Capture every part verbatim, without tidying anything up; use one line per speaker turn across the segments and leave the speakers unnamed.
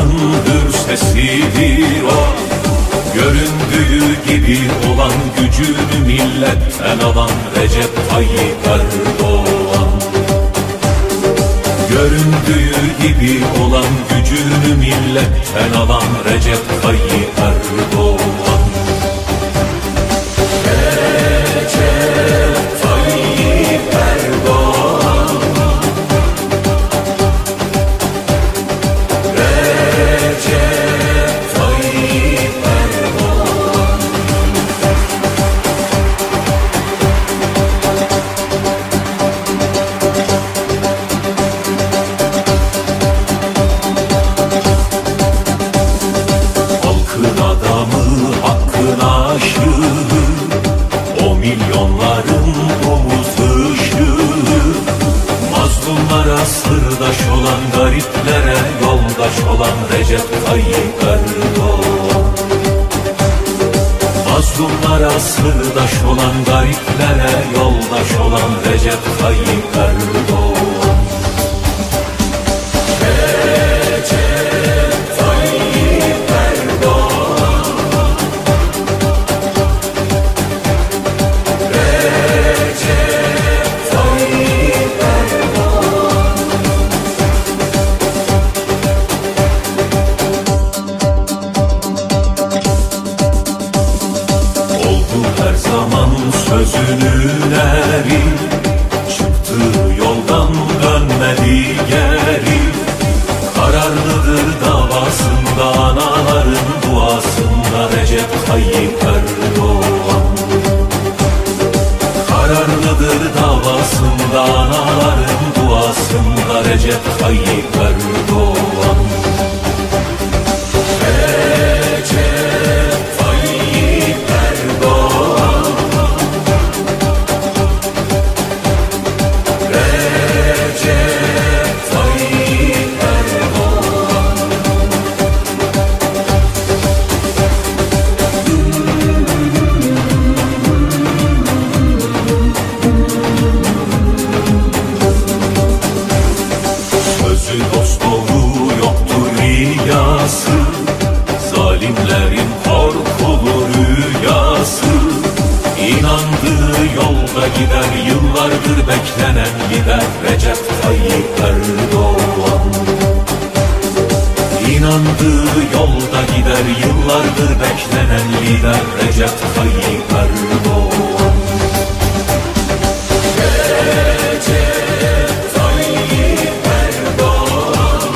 dünyanın hür sesidir o. Göründüğü gibi olan gücünü milletten alan Recep Tayyip Erdoğan. Göründüğü gibi olan gücünü milletten alan Recep Tayyip Erdoğan. Recep Tayyip Erdoğan. Recep Tayyip Erdoğan. Halkın adamı, hakkın aşığı, o milyonların omuz ışığı. Mazlumlara sırdaş olan, gariplere yoldaş olan Recep Tayyip Erdoğan. Mazlumlara sırdaş olan, gariplere yoldaş olan Recep Tayyip Erdoğan. Recep Tayyip Erdoğan. Recep Tayyip Erdoğan. Oldu her zaman sözünün eri, çıktığı yoldan dönmedi geri. Kararlıdır davasında, anaların duasında Recep Tayyip Erdoğan. Kararlıdır davasında, anaların duasında Recep Tayyip Erdoğan. Recep Tayyip Erdoğan. Recep Tayyip Erdoğan. Sözü dosdoğru yoktur riyası, zalimlerin korkulu rüyası. İnandığı yolda gider, yıllardır beklenen lider Recep Tayyip Erdoğan. İnandığı yolda gider, yıllardır beklenen lider Recep Tayyip Erdoğan. Recep Tayyip Erdoğan.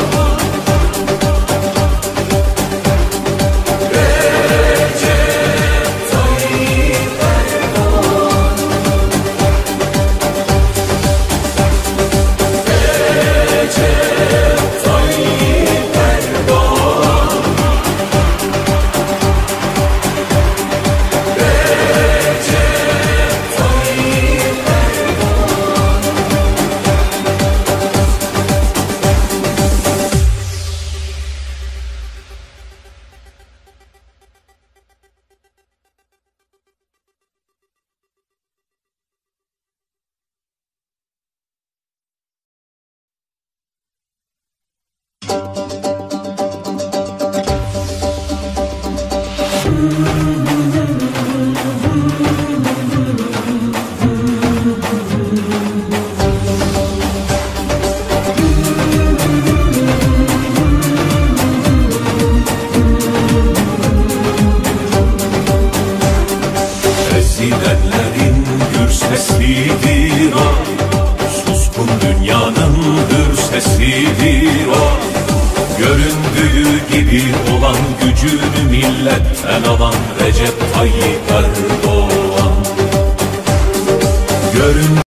Recep Tayyip Erdoğan. Recep Tayyip Erdoğan. Recep Tayyip Erdoğan. Ezilenlerin gür sesidir o. Suskun dünyanın hür sesidir o. Göründüğü gibi olan gücünü milletten alan Recep Tayyip Erdoğan. Görün